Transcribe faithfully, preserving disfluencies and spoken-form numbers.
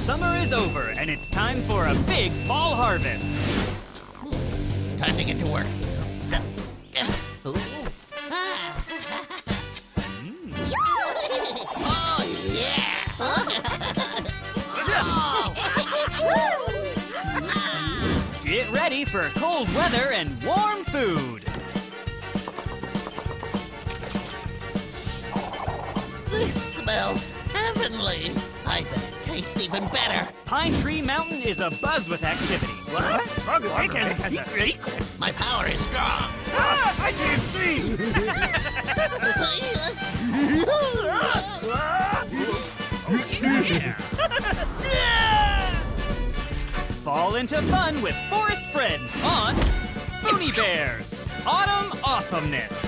Summer is over, and it's time for a big fall harvest. Time to get to work. Oh, yeah! Get ready for cold weather and warm food. This smells heavenly. I bet it tastes even better. Pine Tree Mountain is abuzz with activity. What? Froggy has a secret? My power is strong. Ah, I can't see! Fall into fun with forest friends on BoonieBears Autumn Awesomeness.